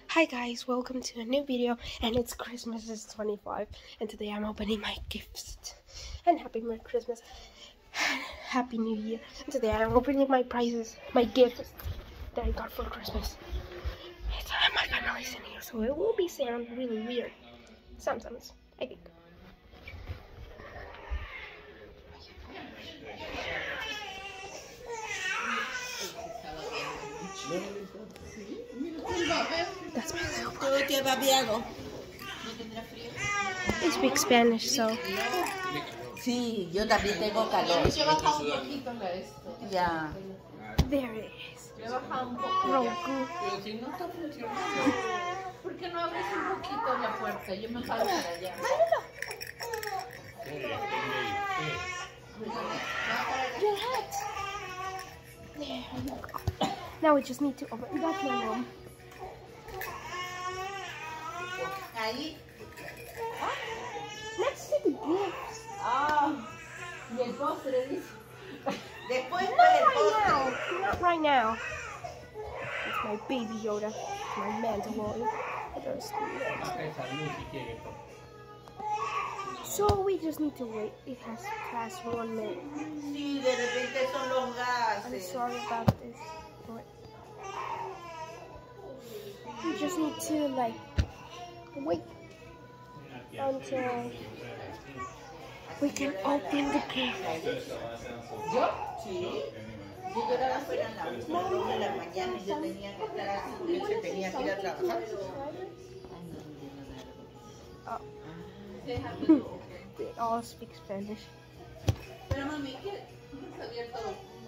Hi guys, welcome to a new video, and it's Christmas is 25, and today I'm opening my gifts. And happy Merry Christmas, Happy New Year. And today I'm opening my prizes, my gifts that I got for Christmas. My family is in here, so it will be sound really weird. Sometimes, I think. That's my little brother. They speak Spanish, so. Sí, yo también tengo calor. Ya. There it is. Pero si no está funcionando, ¿por qué no abres un poquito la puerta? Yo me paro para allá. Your hat. There you go. Now we just need to open. That's my mom. Ahí. Let's see the gifts. Y el postre dice. Después Not para el right postre. now. Not right now. It's my baby Yoda. My Mandalorian. So we just need to wait. It has passed 1 minute. Sí, de repente son los I'm gases. sorry about this. But we just need to wait until we can open the gift. ¿Yo? Sí. Yo lloraba afuera en la 1 de la mañana y yo tenía que estar así, él se tenía que ir a trabajar. They all speak Spanish. Pero mami, ¿qué? ¿No has abierto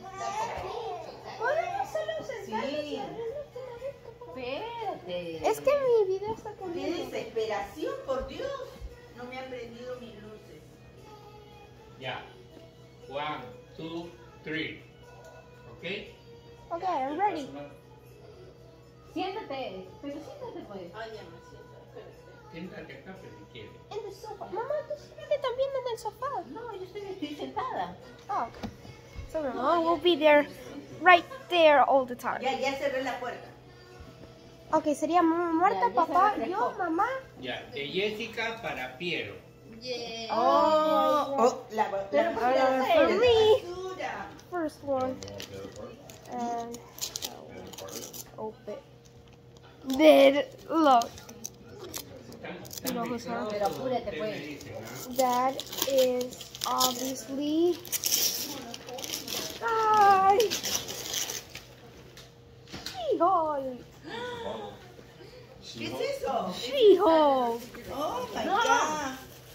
Sí. Espérate. Es que mi video está ¡Qué conmigo. desesperación, por Dios! No me han prendido mis luces. Ya. 1, 2, 3. ¿Ok? Okay, I'm ready. Siéntate. Pero siéntate pues. Ay, ya me siento, espérate. Siéntate acá, pero si quieres. In the sofa. Mamá, tú siéntate también en el sofá. No, yo estoy sentada. Oh, okay. So Mama will be there, right there all the time. Ya cerré la puerta. Okay, sería Marta, Ya papá, se yo, refrescó. mamá. Ya. De Jessica para Piero. La For me, basura. first one. And open. There, look. No, who's her? Pero apúrate, Ustedes pues. me dicen, ¿ah? That is obviously. Ay. She-Hulk. ¿Qué es eso? She-Hulk. Oh my God.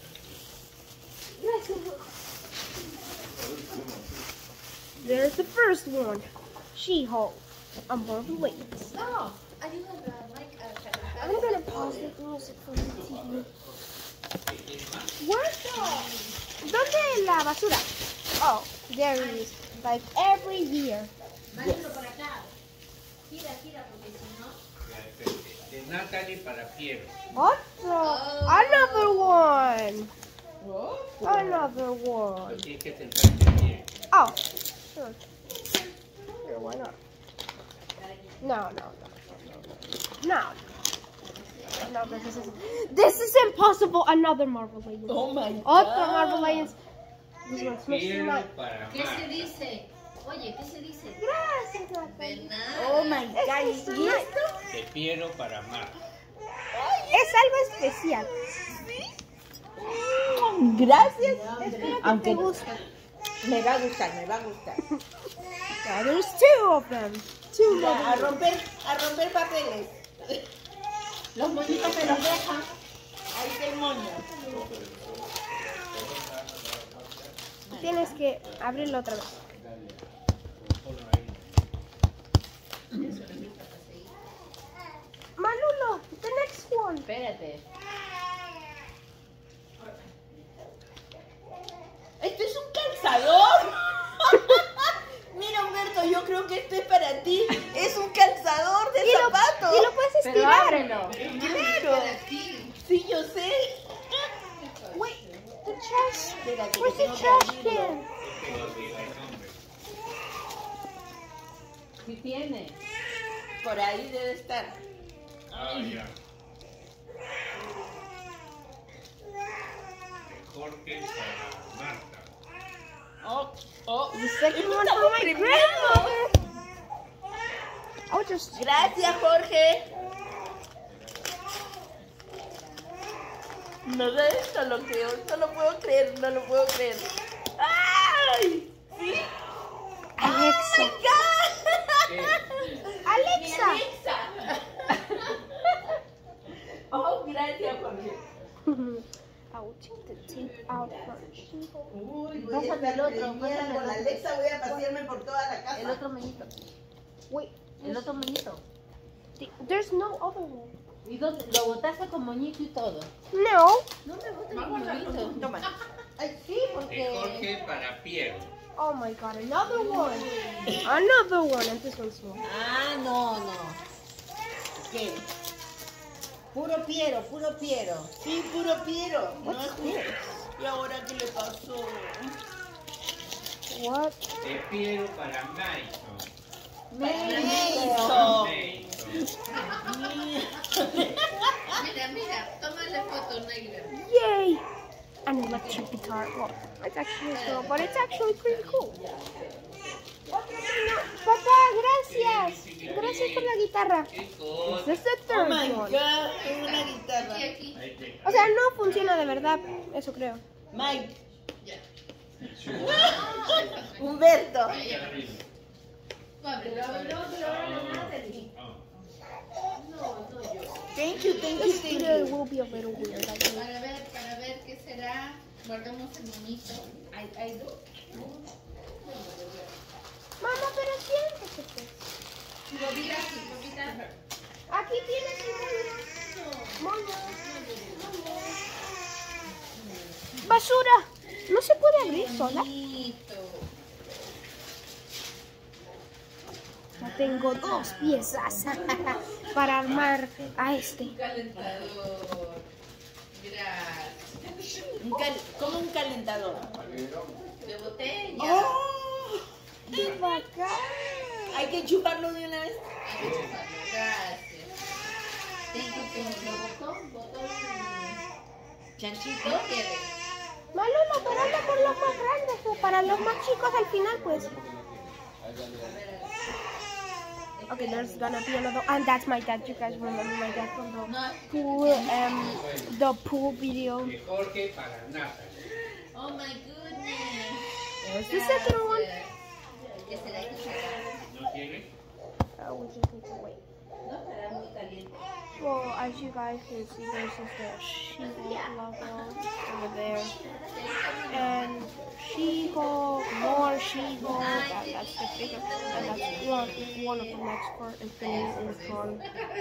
There's the first one. She-Hulk. I'm Marvel Legends. No. I'm gonna pause the music from the TV. What? ¿Dónde la basura? Oh, there it is. Like every year. Mándalo por acá. Gira, porque si no. Ya, de Natalie para Piero. Otro. Another one. Another one. Pero tienes que sentarte bien. Oh, sure. Sure, why not? No. No, this is impossible. Another Marvel Legends. Oh my Otro Marvel Legends. This one's Mr. Piero Knight. para ¿Qué se Marta. dice? Oye, ¿qué se dice? Gracias, Natalie. Oh my God. Es ¿Y Mr. Knight. esto? De Piero para Marta. Es algo especial. Gracias. Espero que Aunque te guste. me va a gustar. Yeah, there's two of them. Two Ya, a Marvel romper papeles. Los moñitos me los dejan. Ahí está el moño. Legends. Tienes que abrirlo otra vez. Manulo, the next one. Espérate. ¿Esto es un calzador? Mira, Humberto, yo creo que esto es para ti. Es un calzador de zapatos. Y lo puedes Pero estirar. ábrelo. Claro. Sí, yo sé. Wait, the trash. Espérate, Where's que the tengo que trash abrirlo. can? Sí tiene. Por ahí debe estar. Ah, ya. De Jorge para Marta. The second one for my grandma. I'll just. Gracias, Jorge. No sé, no lo creo, no lo puedo creer, no lo puedo creer. ¡Ay! ¿Sí? Alexa. Alexa. Oh, gracias, Jorge. I will take the tape out first. Uy, Pásame el otro, pásame el con otro. Alexa voy a pasearme por toda la casa. El otro meñito. Wait, El otro meñito. there's no other one. ¿Y dónde? Lo botaste con moñito y todo. No. No me botes con moñito. Toma. Ay, sí, De porque... Jorge para Piero. Oh my god, another one. Another one, and this one's small. Ah, no. ¿Qué? Puro Piero, puro Piero. Sí, puro Piero. No es justo. ¿Y ahora qué le pasó? What? De Piero para Mason. Eso. Mira, tómale foto, negra. Yay! An electric guitar. Well, it's actually small, but it's actually pretty cool. Papá, gracias. Gracias por la guitarra. ¿Qué cosa? This is the Oh third my one. god, es una guitarra. Ahí te- O sea, no funciona de verdad, eso creo. Mike. Humberto. ahí te arriba. Ah. Thank you, This video will be a little weird, I think. Para ver qué será. Guardamos el moñito. ¿Hay dos? Mamá, pero siéntese, pues. Bobita, sí, bobita. Aquí tienes un moño. Basura. No se puede abrir sola. Bonito. Ya tengo dos piezas para armar a este. Calentador. Gracias. Como un calentador. De botella. ¡Oh! ¡Qué bacán! Hay que chuparlo de una vez. Gracias. Botón. Chanchito. ¿No quieres? Malolo, pero anda por los más grandes, o para los más chicos al final, pues. Okay, there's gonna be another, and that's my dad. You guys remember my dad from the pool video. De Jorge para Natalie. Oh my goodness. There's the second one. ¿Qué será que ¿No quiere? We just need to wait. no estará muy caliente? Well, as you guys can see, there's just a She-Hulk logo over there, and She-Hulk, more She-Hulk. That's the figure, and that's one of the next for Infinity Ultron.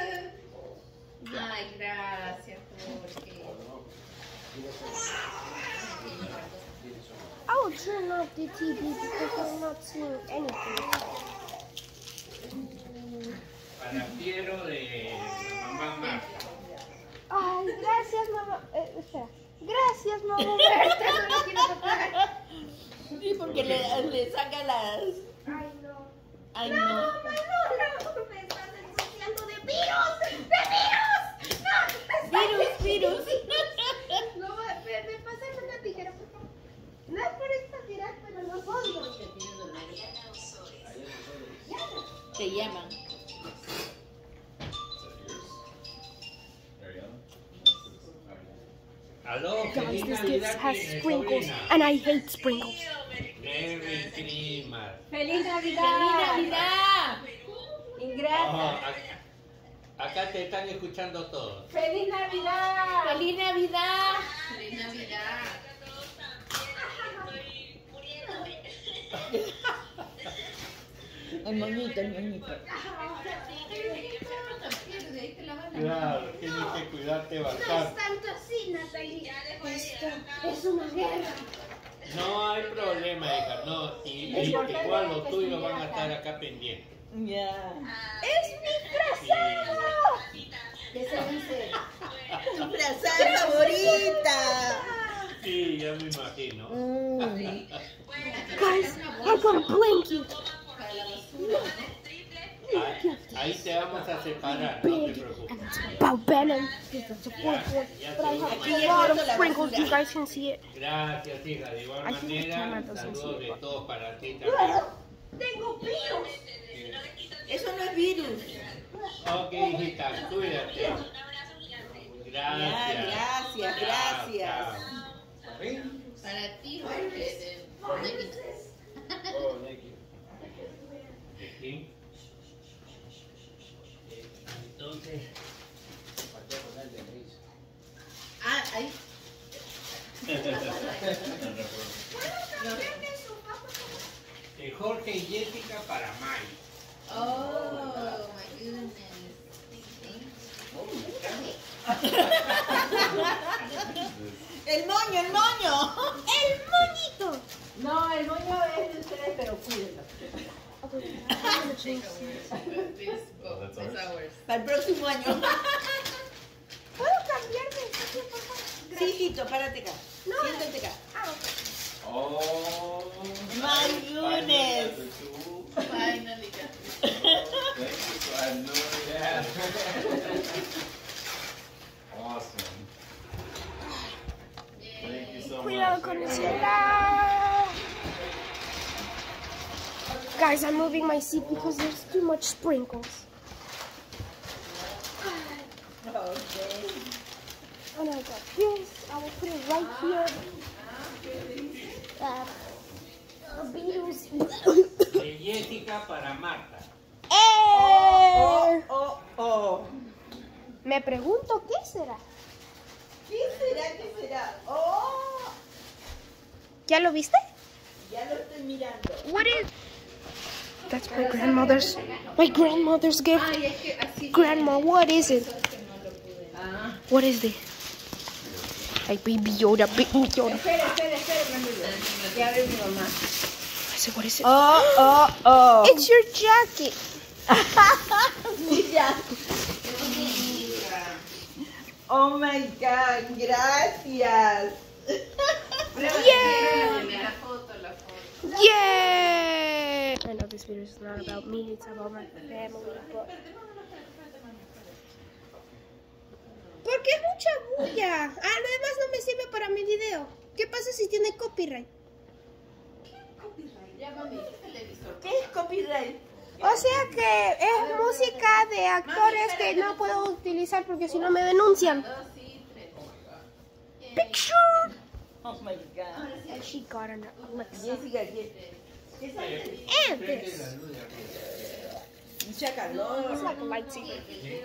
Ay, gracias, Jorge. I will turn off the TV because I'm not seeing anything. Para Piero de la mamá Marta. Ay, gracias, mamá. Espera. Gracias, mamá. No lo quiero tocar. Sí, porque le saca las... Ay, no. Ay, No, no. mamá, no. Me estás ensuciando de virus. ¡De virus! No, Virus. No, me pasan una tijera, por favor. No es por exagerar, pero los odio. Te llaman. Aló, Guys, feliz this gift Navidad, has mi sprinkles, sobrina. and I hate sprinkles. Merry Christmas. ¡Feliz Navidad! ¡Feliz Navidad! Oh, acá te están escuchando todos. ¡Feliz Navidad! ¡Feliz Navidad! ¡Feliz Navidad! El moñito, el moñito. Claro, tienes que cuidarte bastante. tanto así, Natalie. Esto es una guerra. No hay problema, hija, no. Igual los tuyos van a estar acá pendientes. Ya. ¡Es mi frazado! ¿Qué se dice? Tu frazada favorita. Sí, ya me imagino. Guys, I got a blanket. Para la basura, ¿no? Ahí te vamos a separar, no te preocupes. And it's about Venom. It's a fourth one. But I have a lot of sprinkles. You guys can see it. Gracias, hija. De igual I think the camera manera, doesn't saludos see de it. todos para ti también. Tengo virus. Eso no es virus. Ok, hijita, cuídate. Ya, Gracias. gracias. Para ti, Jorge, ¿Sí? Entonces, ahí. de Jorge y Jessica para Mai. Oh, my goodness. El moño, el moño. ¡El moñito! No, el moño es de ustedes, pero cuídenlo. Para el próximo año. ¿Puedo cambiarme esta aquí, por favor? Sí, hijito, párate acá. No. Siéntate acá. Ah, ok. Oh, My goodness. Finally. I know that. Awesome. Thank you so Cuidado much. con el celular. Guys, I'm moving my seat because there's too much sprinkles. Okay. And I got this. I will put it right here. Beatles. De Jessica para Marta. Oh. Me pregunto qué será. ¿Qué será? ¿Qué será? Oh, ¿Ya lo viste? ya lo estoy mirando. What is? That's my grandmother's gift. Ay, es que así. Grandma, what is it? Que no lo pude. What is this? Ay, Baby Yoda, Baby Yoda. Espera, mami. Ya abre mi mamá. I said, what is it? Oh. It's your jacket. Sí, ya. Oh my God, gracias. Yeah. La foto. Yeah. I know this video is not about me, it's about my family, but... Porque es mucha bulla. Además no me sirve para mi video. ¿Qué pasa si tiene copyright? Ya, mami, ¿qué televisor? ¿Qué es copyright? O sea que es música de actores que no puedo utilizar porque si no me denuncian. 2 y 3. Picture. Oh my God. And she got an Alexa. Jessica, ¿qué sale? And this. Mucha calor. It's like a lightsaber.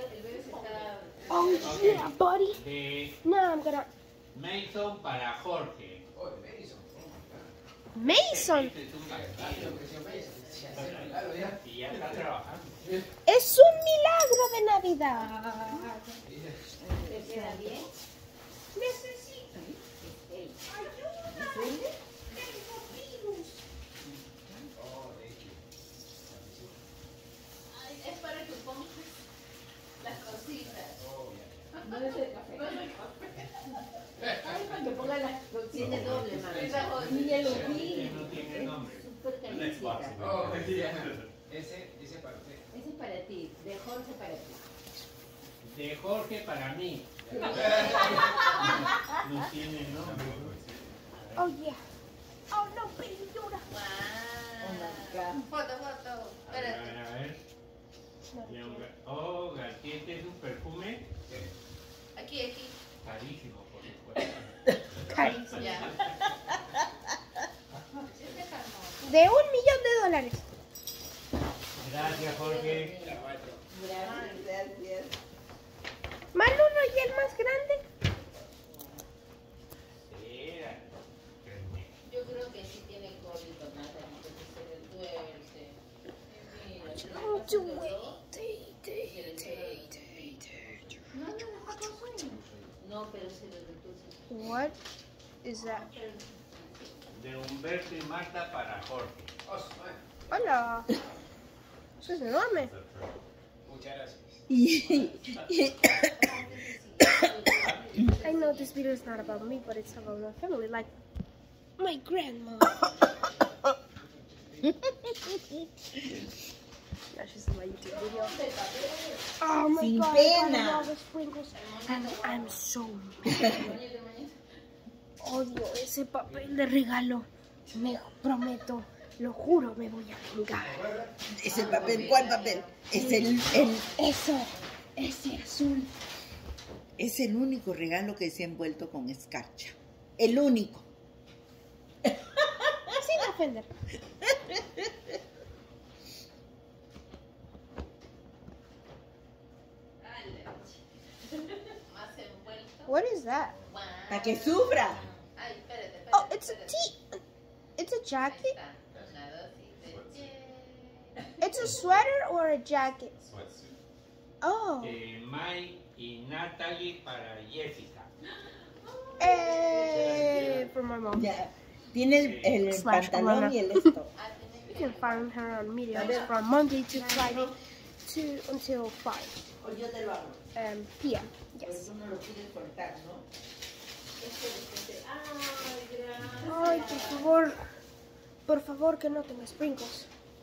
Oh yeah, buddy. De Now I'm gonna... Mason para Jorge. Mason. Este es un gatito. Y ya está trabajando. Es un milagro de Navidad. ¿Te queda bien? Necesito ayuda. Tengo virus. Es para que pongas las cositas. No es el café. Ay, para que ponga las tiene doble, mami. Mira lo vi. No tiene nombre. Súper calientita. Ese para usted. Ese es para ti, de Jorge para ti. De Jorge para mí. No tiene nombre. Oh yeah. Oh no, Baby Yoda. Wow. Oh my God. Foto. A ver, Espérate. a ver. Y un oh, García, este es un perfume Aquí. carísimo, por supuesto. Carísimo. Ya. Este es hermoso. De $1,000,000. Gracias, Jorge. Gracias. Maluno, ¿y el más grande? Espera. Yo creo que sí tiene código, nada, porque se le tuerce. Mira, Oh, yo do le paso it. dos. No, pero se le retuerce. What is that? De Humberto y Marta para Jorge. Hola. Eso es enorme. Muchas gracias. I know this video is not about me, but it's about my family, like my grandma. Yeah, she's in my YouTube video. Oh my Sin god, pena. I got all the sprinkles. And I'm so mad. Odio ese papel de regalo. Me prometo, lo juro, me voy a vengar. ¿Ese papel? ¿Cuál papel? Es Ese azul. es el único regalo que se ha envuelto con escarcha. El único. Sin ofender. Más envuelto. What is that? Para que sufra. Ay, espérate. Oh, it's a it's a jacket? It's a sweater or a jacket? Sweatsuit. Oh. De Mike y Natalie para Jessica. For my mom. Ya. Tiene el Slash pantalón Alana. y el esto. You can find her on mediums from Monday to Friday until 5 O yo te lo hago. p.m. Por Yes. eso no lo quieres cortar, ¿no? Ay, por favor, que no tenga sprinkles.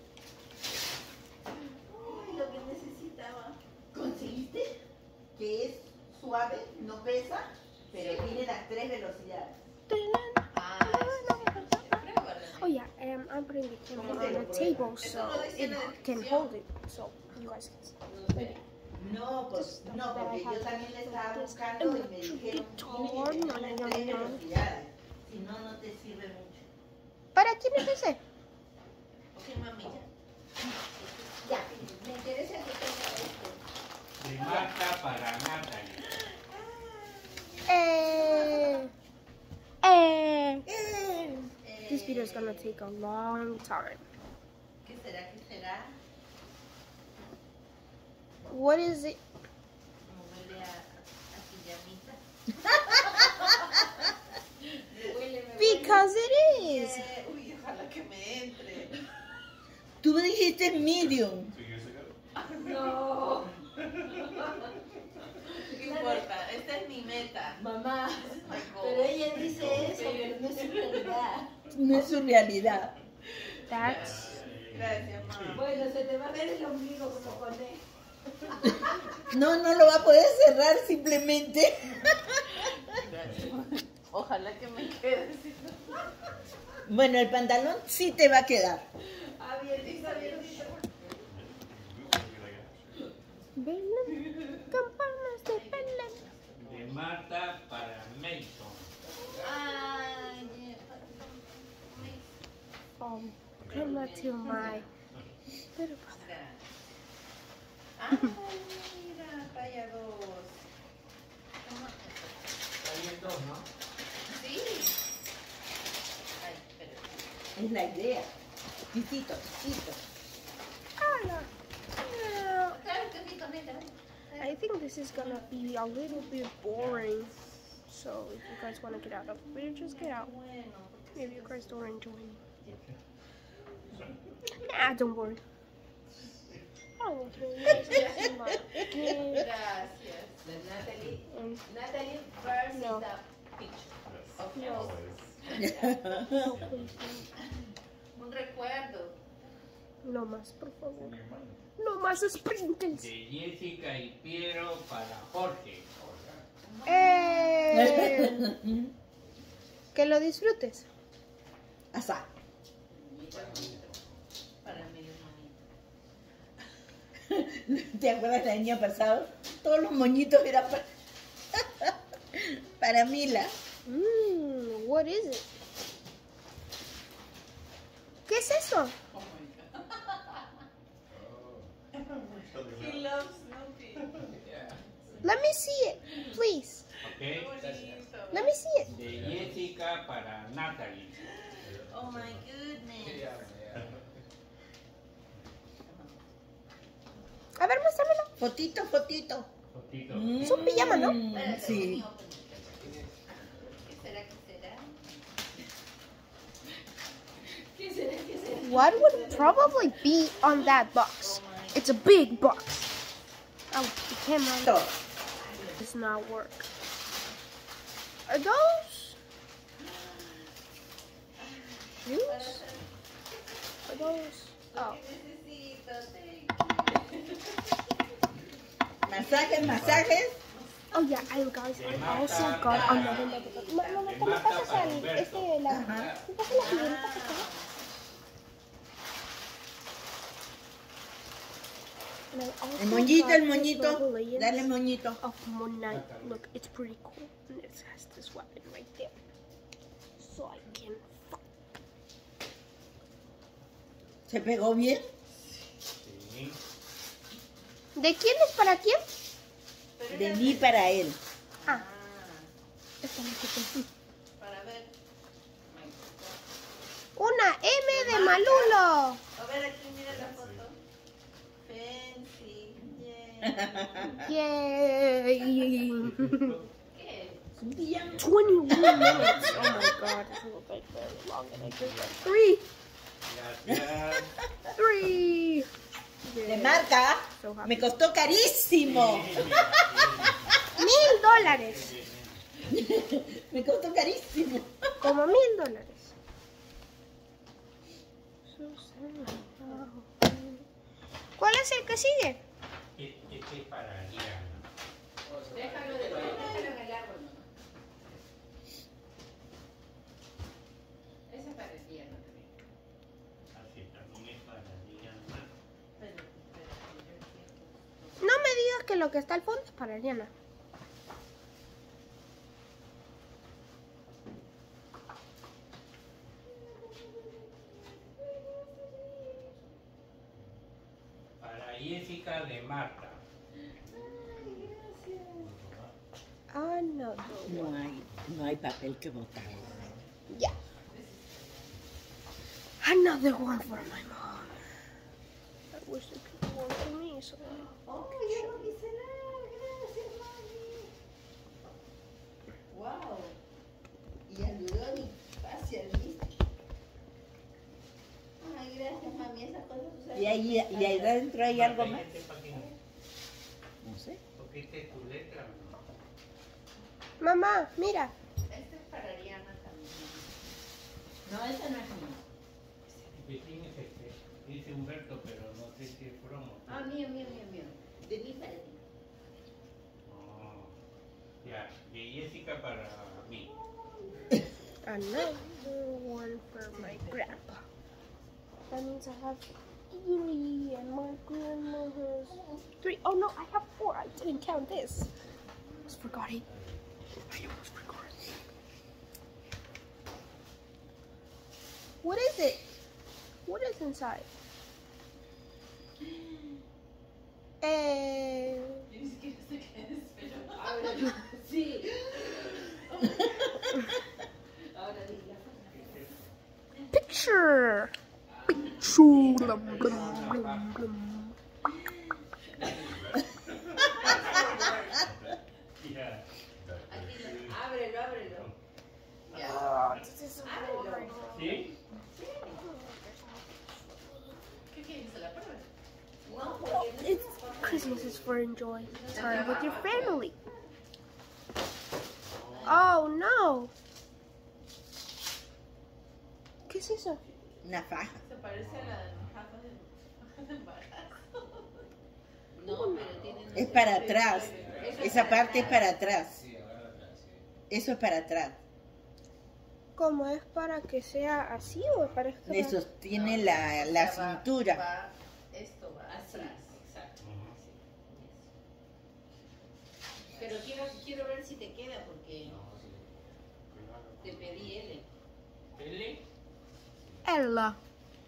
Lo que necesitaba. ¿Conseguiste? Que es suave, no pesa, pero tiene las 3 velocidades. Oh yeah, I'm putting the camera on the table so it can hold it, so you guys can see. No, pues, no, porque yo también le estaba buscando y me dijeron tiene que tener las 3 velocidades. Si no, no te sirve mucho. ¿Para quién es ese? Ok, mami, ya. Ya, me interesa que tenga esto. De Marta para Natalie. This video is gonna take a long time. ¿Qué será? ¿Qué será? What is it? No huele a pijamita. Because it is. Uy, ojalá que me entre. Tú dijiste medium. 2 years ago. No. ¿Qué importa? Esta es mi meta. Mamá, My goal. pero ella dice eso, pero no es su realidad. No es su realidad. That's Gracias, mamá. Bueno, se te va a ver el ombligo como conejo. No, no lo va a poder cerrar simplemente. Gracias. Ojalá que me quede. Bueno, el pantalón sí te va a quedar. Abiertito, abiertito. Belén, campanas de Belén. De Marta para Mason. Ay, Grandma to my little brother. Ay, mira, talla 2. Está bien dos, ¿no? sí. Ay, espérate. Es la idea. Titito, titito. Hola. Claro que sí, con ella. I think this is gonna be a little bit boring. So if you guys want to get out of the video, just get out. Maybe you guys don't enjoy it. Nah, don't worry. I want to use my game. Gracias. Natalie. Natalie first No. is the picture. Of No. Always. No, please, Un recuerdo. no más, por favor. No más sprinkles. De Jessica y Piero para Jorge. Que lo disfrutes. Asá. Para mi hermanita. ¿Te acuerdas del año pasado? Todos los moñitos eran para Mila. What is it? ¿Qué es eso? He loves Snoopy. Let me see it, please. ¿Ok? Let me see it. De Jessica para Natalie. Oh my goodness. A ver, muéstramelo. Fotito, fotito. Fotito. Es un pijama, ¿no? Sí. ¿Qué será? ¿Qué será? ¿Qué será? What would probably be on that box? It's a big box. Oh, the camera Todo. does not work. Are those shoes? Are those? Oh. Necesito, thank you. Masajes, masajes. Oh yeah, and guys, I also got another motherfucker. Mamá, ¿te me pasas al la... ¿Me pasas la figurita que está? And I also El moñito, got el this moñito. Marvel Legends Dale moñito. of Moon Knight. Look, it's pretty cool. And it has this weapon right there. So I can fuck. ¿Se pegó bien? Sí. ¿De quién es para quién? De mí para él. Ah. Esta no sé qué. Para ver. Una M de Malulo. A ver, aquí mira la foto. Fancy. Yeah. Yay. ¿Qué? 21 minutes. Oh my god, this will take very long. And I just got Gracias. 3. De marca. So happy. Me costó carísimo. $1,000. Me costó carísimo. Como $1,000. So sad. ¿Cuál es el que sigue? Este es para Diana. Déjalo en el árbol, mamá. Ese parecía, no te digo. Así también es para Diana. Pero, No me digas que lo que está al fondo es para Ariana. Para Jessica de Marta. Ah, no. No hay papel que botar. Yeah. Another one for my mom. I wish there could be one for me, so oh, yo no quise nada. Gracias, mami. Wow. Y ayudó mi facial, ¿viste? Ay, gracias, mami. Esas cosas tú sabes. Y ahí adentro hay algo más. ¿Este para quién es? No sé. Porque esta es tu letra. mamá, mira. Este es para Ariana también. No, este no es mío. ¿De quién es este? Dice Humberto, pero no sé si es promo. Ah, mío. De mí para ti. Oh, ya, de Jessica para mí. Another one for my grandpa. That means I have 3 and my grandma has 3. Oh no, I have 4. I didn't count this. I almost forgot it. I almost forgot. What is it? What is inside? Yo ni siquiera sé qué es, pero ahora sí. Ahora di la foto. Picture. Picture. Blum, blum, blum, blum. Ya. Aquí ábrelo. Ya. Oh, this is so Ábrelo. boring. ¿Sí? ¿Qué quieres? ¿Se la prueba? No, porque It's Christmas is for enjoying time with your family. Oh no. ¿Qué es eso? Una faja. se parece a la de embarazo. No, pero tiene... Es para atrás. Esa parte es para atrás. Eso es para atrás. ¿Cómo es para que sea así o es para que Le sostiene la cintura. Esto va atrás, exacto. Así, eso. Pero quiero ver si te queda porque te pedí L. ¿L? Ella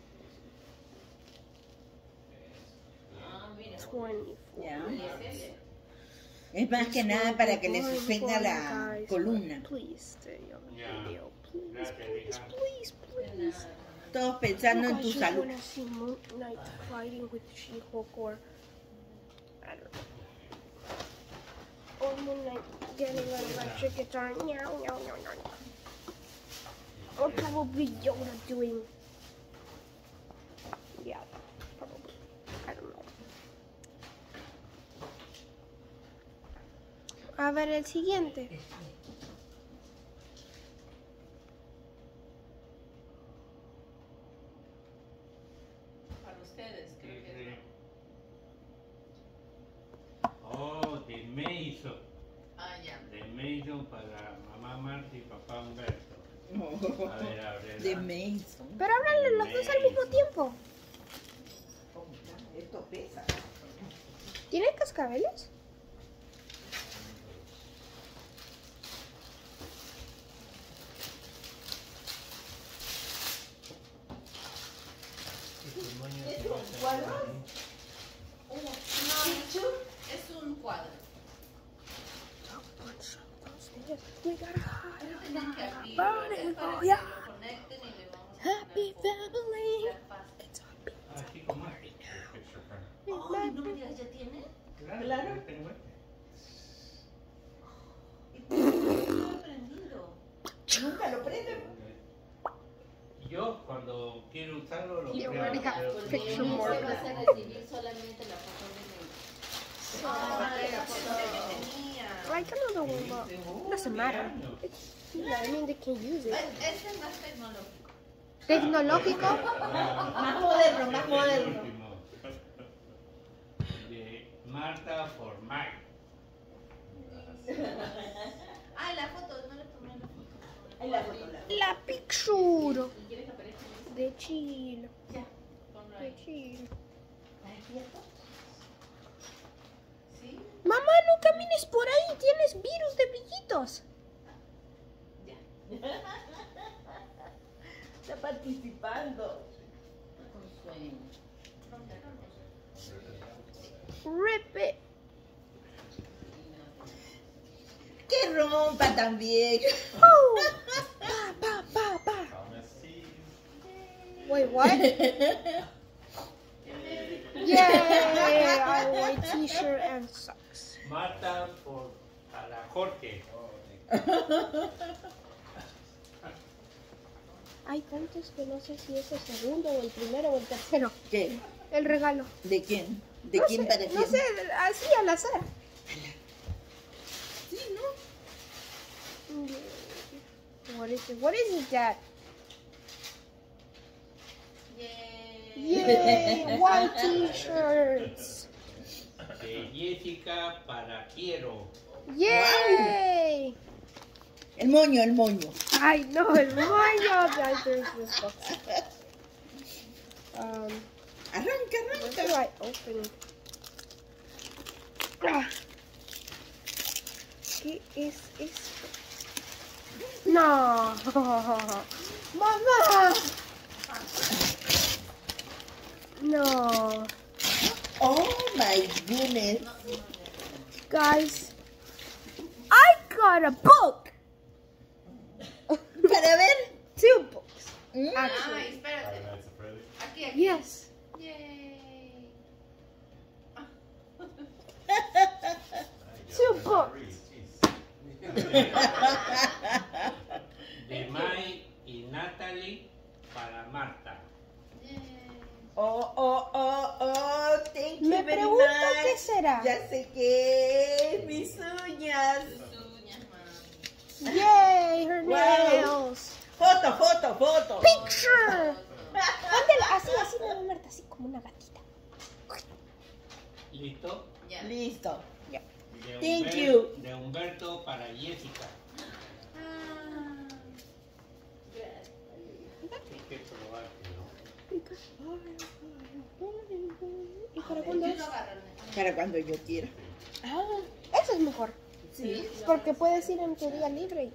Ah, mira. 24. Ya. Y es L. Es más que nada para que le suspenda la columna. Please stay on the Yeah. video. Please, Gracias, please, hija. please, please. Todos pensando en You tu guys just salud. wanna see Moon Knight fighting with She-Hulk or I don't know. Or Moon Knight getting an electric guitar. Meow, meow, meow, meow, meow. Or probably Yoda doing. Yeah, probably. I don't know. A ver el siguiente. Para ustedes, creo que moño para mamá Marta y papá Humberto. A ver, abre. De Mason. Pero ábranle los dos al mismo tiempo. Esto pesa. ¿Tienen cascabeles? ¿Es un cuadro? No, es un cuadro. We gotta hide. Tienen que abrir. Burning, Para oh, que yeah. lo conecten y le vamos a Happy poner family. la pasta. It's happy. Así como es. Ay, no me digas, ¿ya tiene? Claro. Yo tengo este. No he aprendido. Nunca lo prenden. Yo cuando quiero usarlo lo You prendo, already got pero Porque picture no more. se vas a recibir solamente la foto de Ney. Ah, la foto que tenía. Like another one, but doesn't matter. It's, yeah, I mean, they can use it. Este es más tecnológico. Tecnológico. Más moderno, más El moderno. último. De Marta for Mike. Ah, la foto, no le tomé la foto. Ahí la foto. La picture. ¿Y quieres que aparezca en eso? De Chile. Ya, ponlo De ahí. Chile. ¿Aquí esto? ¿Sí? Mamá, no camines por ahí. Tienes virus de brillitos. Ya. Está participando. Con sueño. Rip it. Que rompa también. Oh. Pa, pa, pa, pa. Wait, what? Yay! I wear t-shirt and socks. Marta for para Jorge. Hay tantos que no sé si es el segundo o el primero o el tercero. ¿Qué? El regalo. ¿De quién? ¿De No quién sé, para no quién? sé, así al azar. Sí, ¿no? What is it? What is it, Dad? Yay. Yay! White t-shirts. De Jessica para Quiero. Yay! El moño, el moño. I know el moño. There's this box. Arranca, Where do arranca. I open it? Ah. ¿Qué es esto? No. Mamá. No. Oh my goodness. Guys, I got a book. Para ver. 2 books. Mm. Actually. Ay, espérate. Aquí, aquí. Yes. Yay. 2 books. De Mai y Natalie para Marta. Yay. Oh, oh, oh, oh. Thank you Me very pregunto much. qué será. Ya sé qué es. Mis uñas. Tus uñas, mami. Yay, her Wow. nails. Foto, foto, foto. Picture. Ándale, así, así, mamá Marta, así como una gatita. ¿Listo? Ya. Listo. De Thank you. De Humberto para Jessica. Ah. Gracias. Hay que probar, ¿Y para Yo cuándo lo es? agarro. Para cuando yo quiera. Ah, eso es mejor. Sí. Porque puedes ir en tu día libre.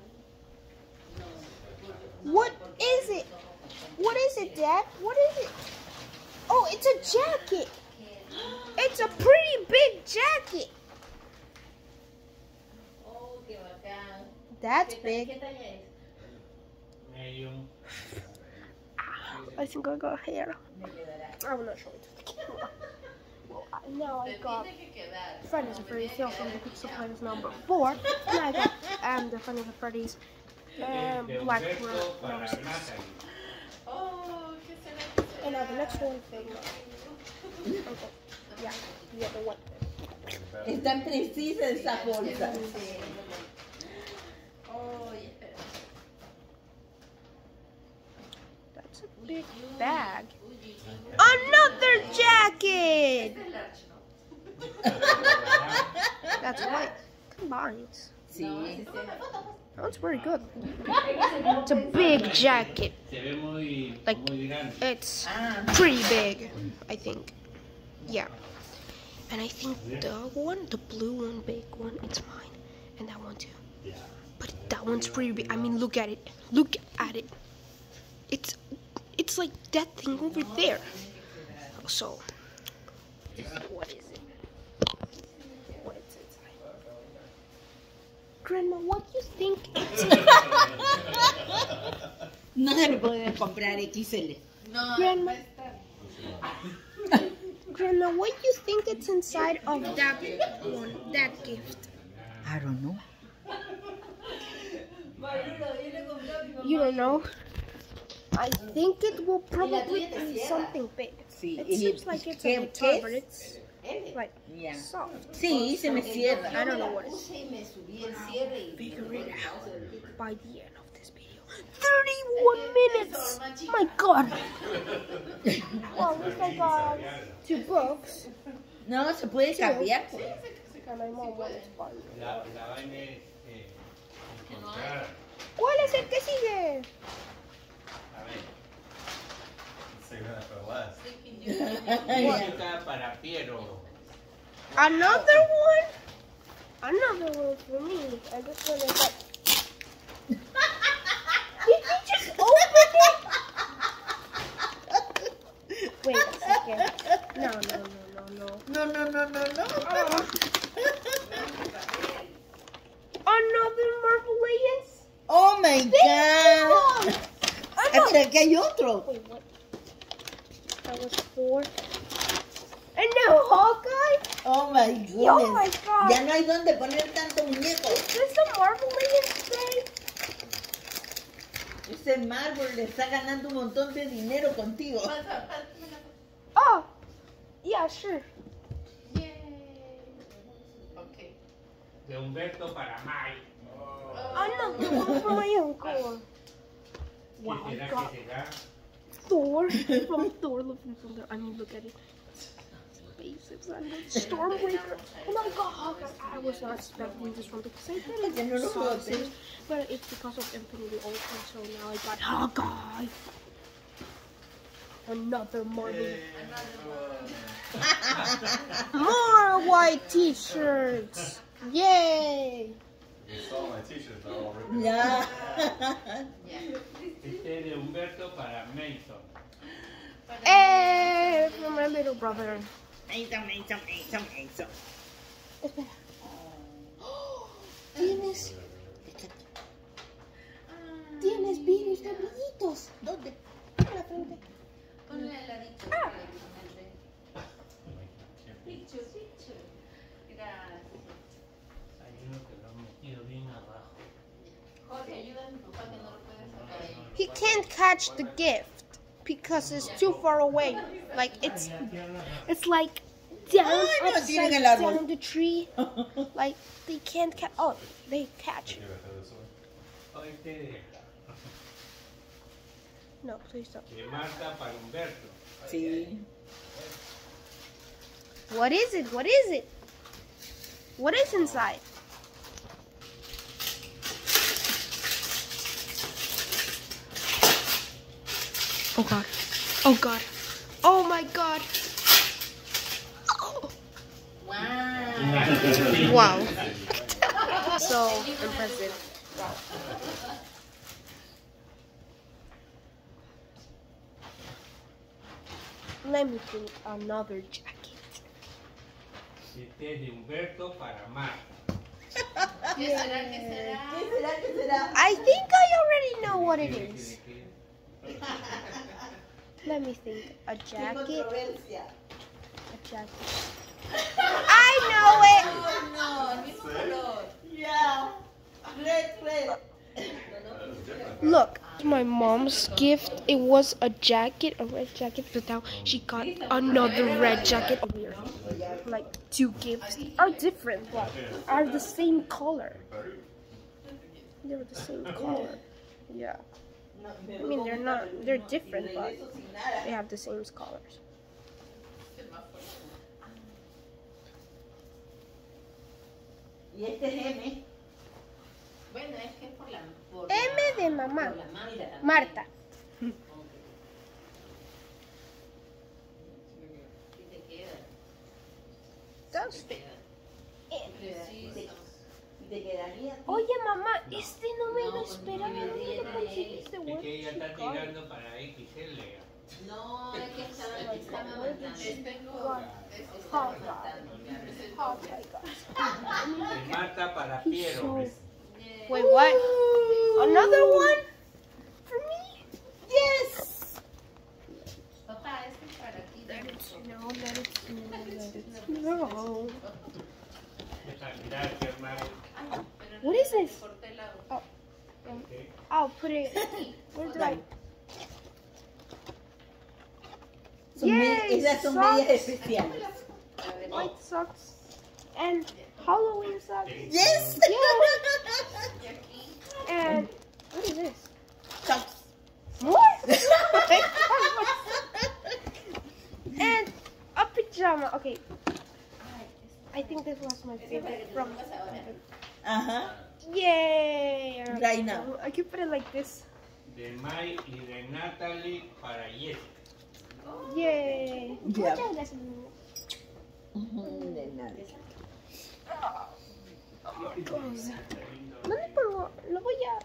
What is it? What is it, Dad? What is it? Oh, it's a jacket. It's a pretty big jacket. Oh, qué bacán. That's ¿Qué big. talla es? Medium. I think I got hair. I will not show it to the camera. Well, now I Te got tiene que quedar. Fridays at Freddy's Film from the Pixel Planet number 4. And I got the Fridays at Freddy's De Black Humberto para Roses. Natalie. Oh, ¿qué será? ¿Qué será? And now the next one from okay. Yeah, the other one. Es tan precisa esa bolsa. Sí. Oh, espera. That's a big bag. Another jacket! Este es large, ¿no? That's white. Combines. Sí. That's very good. It's a big jacket. Se ve muy, Like, muy grande. it's pretty big, I think. Yeah. And I think the one, the blue one, big one, it's mine. And that one too. But that one's pretty big. I mean, look at it. Look at it. It's like that thing over there. So, what is it? What is it? Grandma, what do you think it's No se lo pueden comprar XL. No, Grandma, Grandma, what do you think it's inside of that one, that gift? I don't know. You don't know? I think it will probably be something big. Sí. It seems like it's a ¿Qué guitar, es? but it's like Yeah. soft. Sí, se me cierra. I don't know what it is. Puse y me subí el cierre y... Figure it out by the end of this video. 31 minutes! My god! Well, at least I got 2 books. No, se puede cambiar. And my mom wanted to buy me. La vaina es encontrar. ¿Cuál es el que sigue? A ver. Save that for last. Música para Piero. Another one? Another one for me. And this one is like... Did you just open it? Wait a second. No. No. Another Marvelians? Oh my god. Hasta aquí hay otro. Wait, what? That was 4. And no Hawkeye? Oh my goodness. Oh my god. Ya no hay donde poner tanto muñeco. Is this a Marvelians thing? Ese Marvel le está ganando un montón de dinero contigo. Oh! Yeah, sure. Okay. De Humberto para Mike. Another one for my uncle. ¿Qué Wow, I será? got ¿Qué será? Thor from Thor Looking Thunder. I mean, look at it. Basics and Stormbreaker. Oh my god, I was not expecting this one because I Ya no didn't lo puedo saw hacer. it. But it's because of Infinity Ultra, so now I got Hawkeye. Another Marvel. More white t-shirts. Yay! You saw my t-shirt, they're all ripped. Ya. Este es de Humberto para Mason. Hey, for my little brother. Eso. Espera. Tienes. Tienes virus de brillitos. ¿Dónde? En la frente. Ponle al ladito. Ah. Picture. Gracias. Hay uno que lo han metido bien abajo. Jorge, ayuda a mi papá que no lo puede sacar ahí. He can't catch the gift because it's too far away. Like it's like down Ay, no, tienen upside el árbol. down the tree. Like they can't catch. Oh, they catch. Give it to this one. Oh, este No, please don't. de Marta para Humberto. Sí. What is it? What is it? What is inside? Oh god. Oh god. Oh my god. Oh. Wow. Wow. So impressive. Wow. Let me think another jacket. Este es de Humberto para Marta. ¿Qué será? ¿Qué será? ¿Qué será? I think I already know what it is. Let me think. A jacket. Controversia. A jacket. I know it. Oh, no, el mismo color. Yeah. Red. That is different. Look, my mom's gift. It was a jacket, a red jacket, but now she got another red jacket over here. Like 2 gifts are different, but are the same color. They're the same color. Yeah. I mean, they're not. They're different, but they have the same colors. Y este es M. Bueno, es que es por la... M de mamá. Por la Marta. Marta. Sí te queda. Dos. Te queda. Preciso. ¿Y te quedaría? Oye, mamá, este no me lo No, esperaba. no, ¿Dónde lo conseguiste, Es güey? que ella está tirando para XL. No, es que estaba matando. Oh my God. De Marta para Piero. Wait, what? Another one? For me? Yes! Papá, este es para ti. No, let it snow. No. Gracias, Mari. What is this? Corté la... Oh, I'll put it. Where's the light? Yay, Esas son socks. medias especiales. White socks. And Halloween socks. Yes. Yeah. And what is this? Socks. More? And a pajama. Okay. I think this was my favorite from. Ajá. Yay! Right now. I can put it like this. De Mai y de Natalie para Jessica. Yay! Yeah. Muchas gracias. De nada. ¿Dónde pongo? Lo voy a.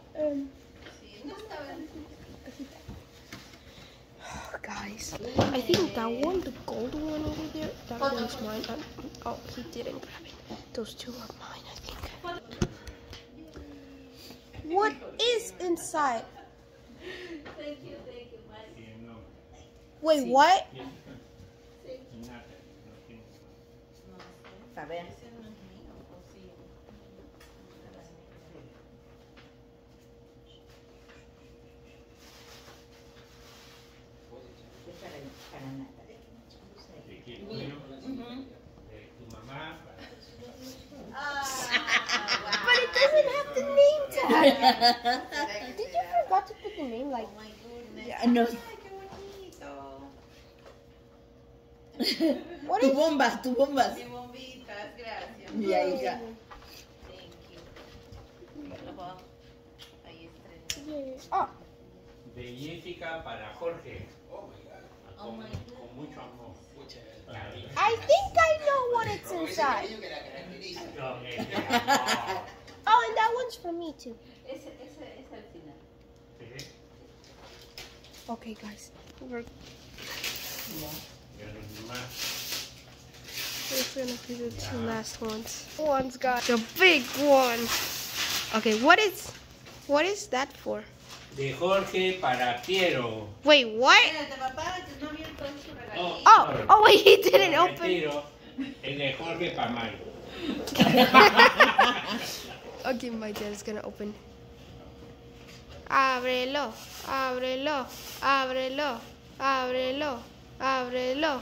Guys, I think that one, the gold one over there, that one's mine. Oh, he didn't grab it. Those two are mine, I think. What is inside? Wait, what? A ver. Para nada. De quién, bueno, de tu mamá. But it doesn't have the name tag. Did you forgot to put the name? Like, No. what Tu is? bombas, tu bombas. De bombitas, gracias. Ya, hija. Thank you. Ahí está. Yeah. Oh, De Jessica para Jorge. Oh my God. Con mucho amor. Cariño. I think I know what it's inside. No, es de amor. Oh, and that one's for me too. Ese es al final. Sí. Okay, guys, we're Y a los demás. gonna do the two last ones. One's got the big one. Okay, what is that for? De Jorge para Piero. Wait, what? Espérate, papá, que no había todo su regalito. Oh, wait, he didn't No, open. retiro. El de Jorge para Mari. Okay, my dad is gonna open. Ábrelo, ábrelo, ábrelo, ábrelo, ábrelo.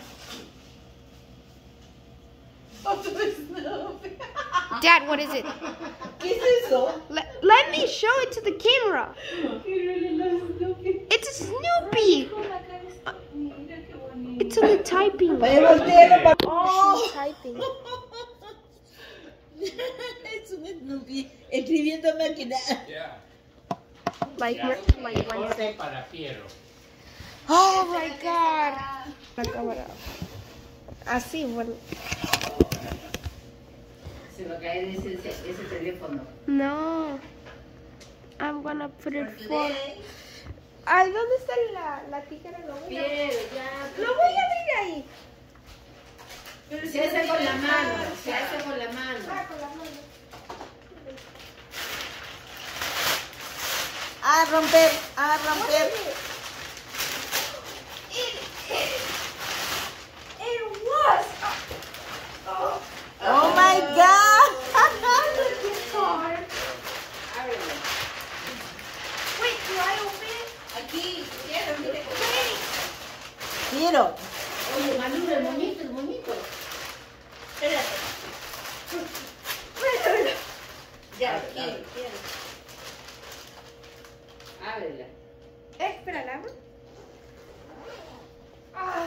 Dad, what is it? ¿Qué es eso? Let me show it to the camera. It's a Snoopy. It's only typing. Voltealo, papá. She's typing. Es un Snoopy escribiendo a máquina. Like De Wednesday. Jorge para Piero. Oh my God. La cámara. Así, bueno. Se va a caer ese teléfono. No. I'm gonna put it for. Ay, ¿dónde está la tijera? Lo voy a abrir ahí. Se hace con la mano, se hace con la mano. Ah, con la mano. A romper, a romper. It was. Oh my God. Card. Ábrelo. Wait, do I open it? Aquí, quiero, mire. Quiero. Oye, Manu, el moñito, el moñito. Espérate. Ya, quiero. Ábrela. Espera, ¿la abro? Ah.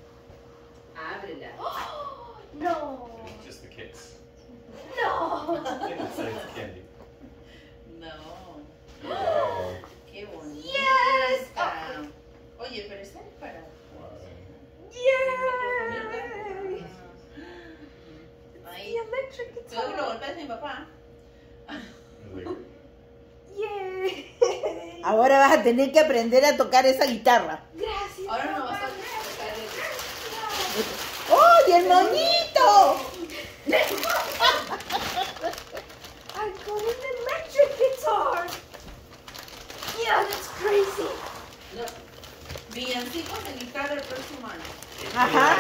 Ábrela. No. Just the kits. No. electric Creo que lo guitar. golpeas a mi papá. Yay. Ahora vas a tener que aprender a tocar esa guitarra. Gracias. Ahora no vas a papá. tocar el... ¡Oye, el moñito! I got an electric guitar. Yeah, that's crazy. No. Villancicos de guitarra el próximo año. Ajá.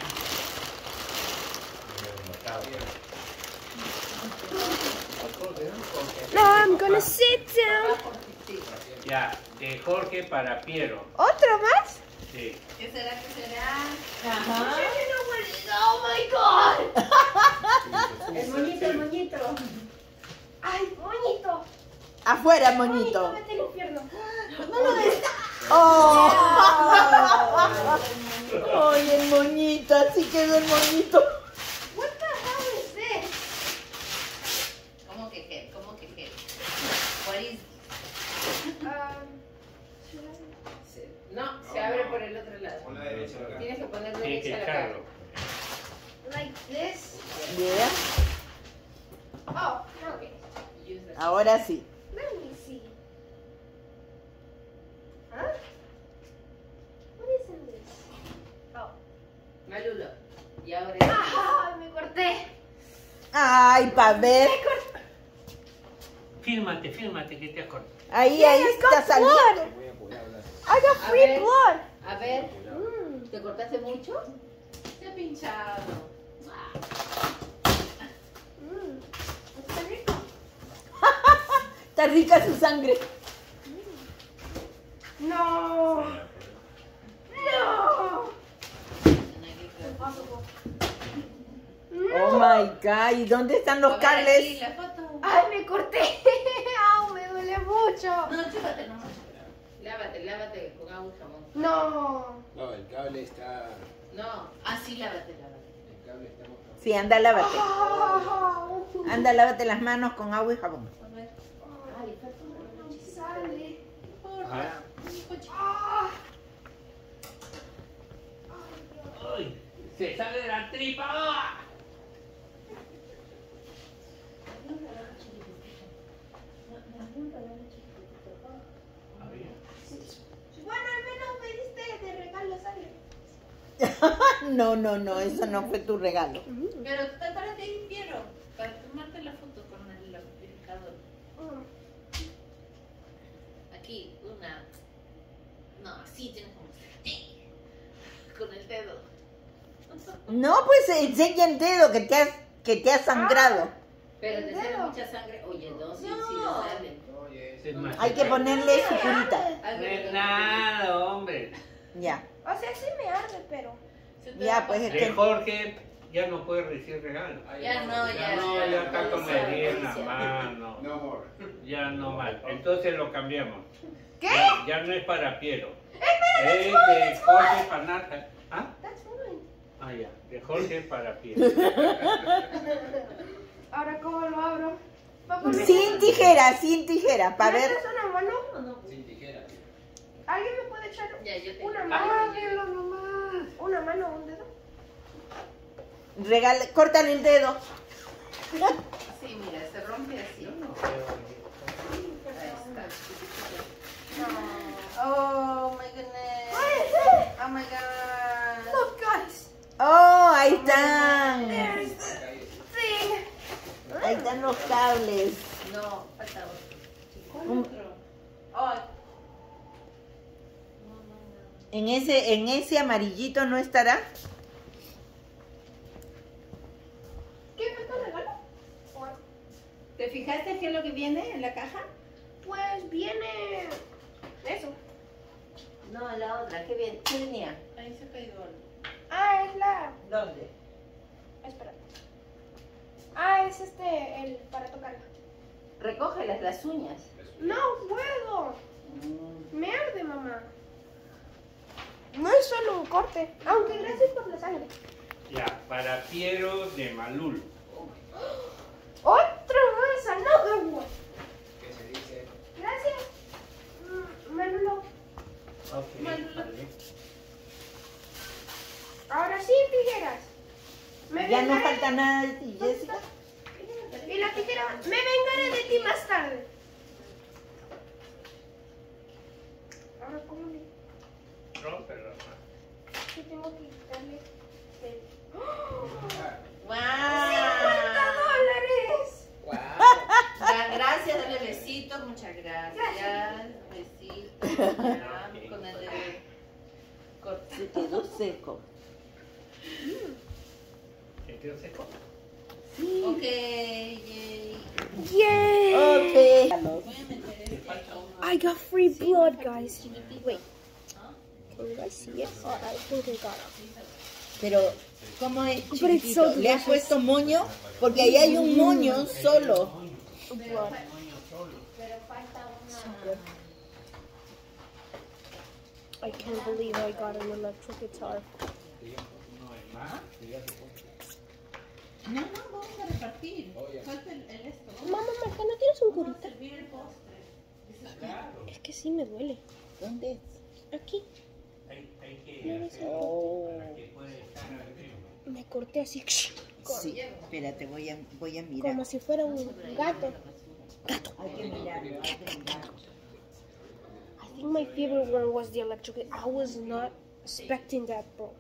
Now I'm gonna sit down. Ya, de Jorge para Piero. ¿Otro más? Sí. ¿Qué será? ¿Qué será? Ajá. Oh my god. El moñito, el moñito. Ay, moñito. Afuera, moñito. Vete al infierno. ¡Oh! ¡Ay, el moñito! Así quedó el moñito. What the hell is this? ¿Cómo que qué? ¿Cómo que qué? What is... No, se abre por el otro lado. Pon la derecha acá. Tienes que poner Tienes que derecha acá. echarlo. like this? Yeah. Oh, okay. Use that. Ahora sí. Let me see. Huh? What is in this? Oh. Malulo. Y ahora Ah, me corté. Ay, pa' ver. Fírmate, fírmate que te acuerdas. Ahí está saliendo. I got A free ver. blood. A ver, ¿te cortaste mucho? Se ha pinchado. Está rico. Está rica su sangre. No. No. Impossible. Oh my God. ¿Y dónde están los A ver, aquí cables? la foto. Ay, me corté. Au, me duele mucho. No, chúpate nomás. Lávate con agua y jabón. No. No, el cable está. No, así lávate. El cable está mojado. Sí, anda, lávate. Au. Anda, lávate las manos con agua y jabón. A ver. Ay, falta una manchita. Sale. Ajá. Ah. ¡Ay! ¡Se sale de la tripa! ¡Ah! Bueno, al menos me diste de regalo sangre. No, eso no fue tu regalo. Pero para ti, Piero, para tomarte la foto con el amplificador. Aquí, una. No, así tienes como. Con el dedo. No, pues enseña el dedo que te has sangrado. Pero te El sale dedo. mucha sangre. Oye, no, sí, No. sí, le sale. Oye, Es más, Hay que ponerle su curita. no es nada, hombre. Ya. O sea, sí me arde, pero. Se te Ya, va a pues, pasar. De Jorge ya no puede recibir regalo. Ya no, ya. No, ya está con la herida en la mano. no more. Ya no más. Entonces lo cambiamos. ¿Qué? Ya no es para Piero. Es de Jorge para Nata. ¿Ah? That's fine. Ah, ya. De Jorge para Piero. Ahora, ¿cómo lo abro? Papá, ¿me Sin tijera, para ver. prestas una mano? Sin tijera. ¿Alguien me puede echar Ya, yo te una Ah, mano? yo- ¿Una mano o un dedo? Córtale el dedo. Sí, mira, se rompe así. Ahí está. Oh my goodness. Oh my god. Look, guys. Oh, ahí están. There's the thing. Ahí están los cables. No, falta otro. Un- Otro. Oh, En ese amarillito no estará. ¿Qué me está regalo? ¿te fijaste qué es lo que viene en la caja? Pues viene eso. No, la otra. ¿Qué viene? ¿Qué venía? Ahí se ha caído algo. Ah, es la. ¿Dónde? Espera. Ah, es el para tocarla. Recógelas, las uñas. No puedo. Me arde, mamá. No es solo un corte. Aunque gracias por la sangre. Ya, para Piero de Malul. Otro más, another one. ¿Qué se dice? Gracias. Manulo. Ok, Malul. vale. Ahora sí, tijeras. Me Ya no falta nada de ti, Jessica. Y la tijera, me vengaré de ti más tarde. Ahora, ¿cómo le...? No, pero Sí, tengo que quitarle el... ¡Wow! $50. Gracias, dale besitos, muchas gracias. Besitos. Ya, con el dedo corto. Se quedó seco. ¿te quedó seco? Ok, yay. Yay! Ok. I got free blood, guys. Wait. Can you guys see it? Oh, I think I got it. Pero, ¿cómo es, But it's chiquitito? so ¿Le has delicious. puesto moño? Porque ahí hay un moño solo. Blood. So good. I can't believe I got an electric guitar. No, vamos a repartir. Falta el esto. Mamá, acá no tienes un curita. Servir el postre. Es que sí me duele. ¿Dónde es? Aquí. Hay que hacer Oh. para que pueda estar arriba. Me corté así. Sí, espérate, voy a mirar. Como si fuera un gato. Hay que mirar, hay que mirar. I think my favorite one was the electric. I was not expecting that, bro.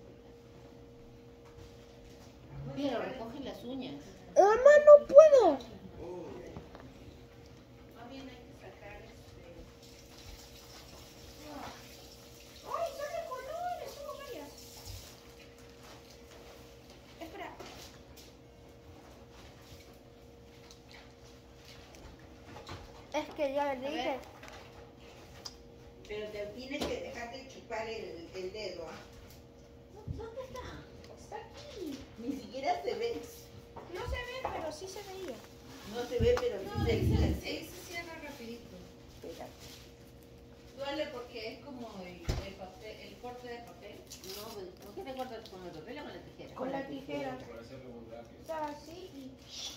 Pero recoge las uñas. Mamá, no puedo. ¡Ay, son de colores! Tengo varias. Espera. Es que ya le dije. Pero te tienes que dejar de chupar el dedo. ¿Dónde está? Está aquí. Ni siquiera se ve. No se ve, pero sí se veía. No se ve, pero sí se ve. Se cierra rapidito. Espérate. Duele porque es como el papel, el corte de papel. No, ¿por qué te cortas con el papel o con la tijera? Con la tijera. Para hacerlo muy rápido. Está así y...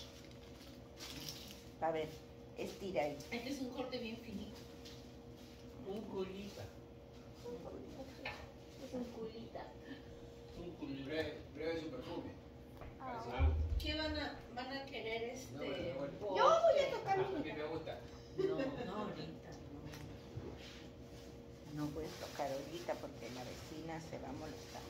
A ver, estira ahí. Este es un corte bien finito. Un culita. Es un culita. Un culita. Pruebe su perfume. Ah, ¿Qué van a querer No, bueno. Yo voy a tocar A mi mí guitarra. me gusta. No, ahorita. No puedes tocar ahorita porque la vecina se va a molestar.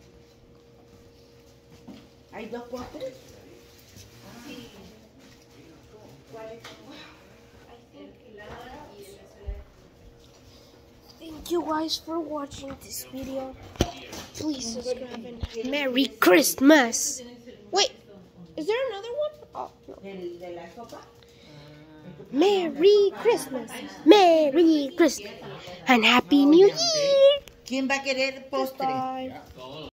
¿Hay dos postres? Sí. ¿Cuál es? El Lara y el Venezuela. Thank you guys for watching this video. Please subscribe and Merry Christmas. Wait, is there another one? Oh, no. ¿El de la sopa? Merry Christmas. Merry Christmas. And Happy New Year. ¿Quién va a querer postre? Bye. todo.